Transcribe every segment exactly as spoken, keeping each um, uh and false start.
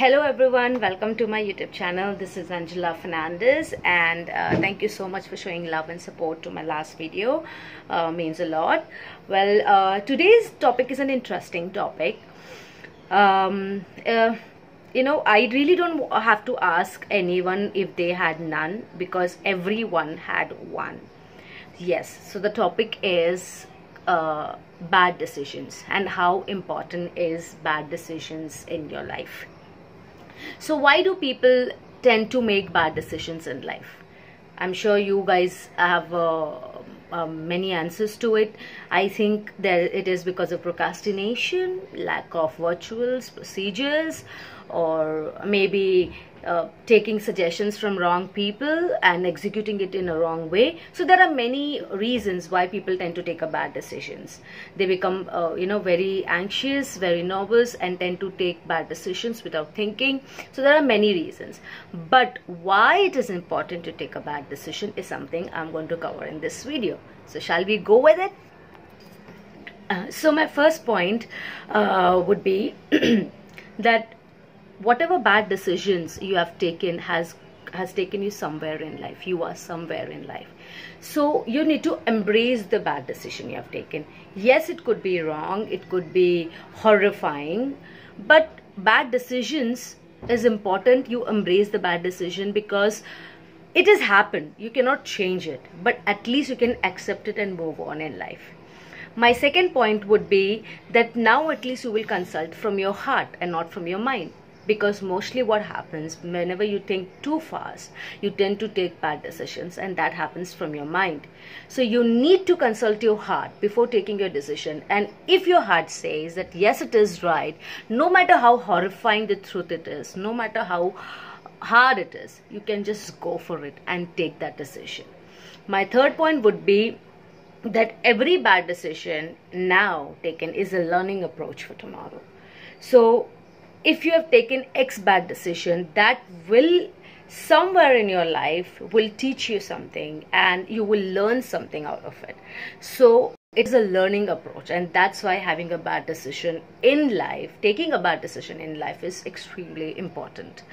Hello everyone, welcome to my YouTube channel. This is Angela Fernandez, and uh, thank you so much for showing love and support to my last video. Uh, means a lot. Well, uh, today's topic is an interesting topic. Um, uh, you know, I really don't have to ask anyone if they had none, because everyone had one. Yes, so the topic is uh, bad decisions and how important is bad decisions in your life. So why do people tend to make bad decisions in life? I'm sure you guys have uh, uh, many answers to it. I think that it is because of procrastination, lack of rituals, procedures, or maybe uh, taking suggestions from wrong people and executing it in a wrong way. So there are many reasons why people tend to take a bad decisions. They become uh, you know very anxious, very nervous, and tend to take bad decisions without thinking. So there are many reasons, but why it is important to take a bad decision is something I'm going to cover in this video. So shall we go with it? Uh, so my first point uh, would be that whatever bad decisions you have taken has has taken you somewhere in life. You are somewhere in life, so you need to embrace the bad decision you have taken. Yes, it could be wrong, it could be horrifying, but bad decisions is important. You embrace the bad decision because it has happened. You cannot change it, but at least you can accept it and move on in life. My second point would be that now at least you will consult from your heart and not from your mind. Because mostly what happens, whenever you think too fast, you tend to take bad decisions, and that happens from your mind. So you need to consult your heart before taking your decision. And if your heart says that yes, it is right, no matter how horrifying the truth it is, no matter how hard it is, you can just go for it and take that decision. My third point would be that every bad decision now taken is a learning approach for tomorrow. So if you have taken X bad decision, that will somewhere in your life will teach you something, and you will learn something out of it. So it's a learning approach, and that's why having a bad decision in life, taking a bad decision in life is extremely important.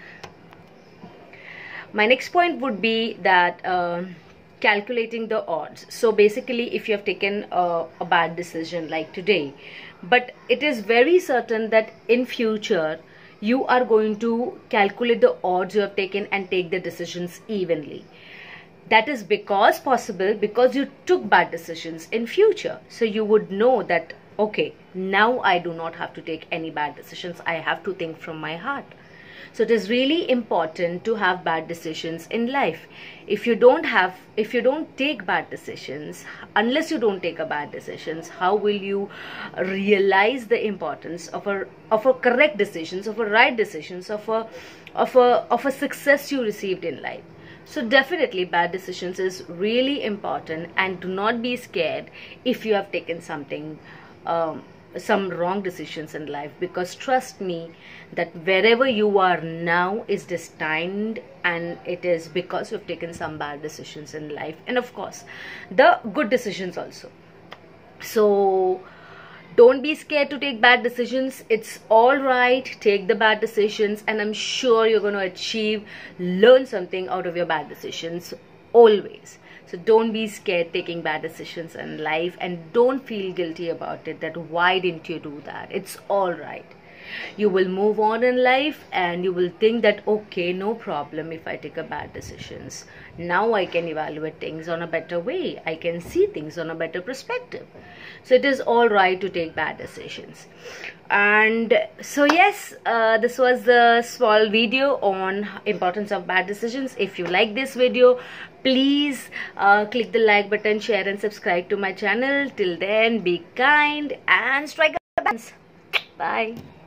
My next point would be that uh, calculating the odds. So basically, if you have taken a, a bad decision like today, but it is very certain that in future you are going to calculate the odds you have taken and take the decisions evenly. That is because possible because you took bad decisions in future. So you would know that, okay, now I do not have to take any bad decisions. I have to think from my heart. So it is really important to have bad decisions in life. If you don't have, if you don't take bad decisions, unless you don't take a bad decisions, how will you realize the importance of a of a correct decisions, of a right decisions, of a of a of a success you received in life? So definitely bad decisions is really important, and do not be scared if you have taken something um, some wrong decisions in life, because trust me that wherever you are now is destined, and it is because you've taken some bad decisions in life, and of course the good decisions also. So don't be scared to take bad decisions. It's all right, take the bad decisions, and I'm sure you're going to achieve, learn something out of your bad decisions always. So don't be scared taking bad decisions in life, and don't feel guilty about it, that why didn't you do that. It's all right. You will move on in life, and you will think that, okay, no problem if I take a bad decisions. Now I can evaluate things on a better way. I can see things on a better perspective. So it is all right to take bad decisions. And so yes, uh, this was the small video on importance of bad decisions. If you like this video, please uh, click the like button, share and subscribe to my channel. Till then, be kind and strike a balance. Bye.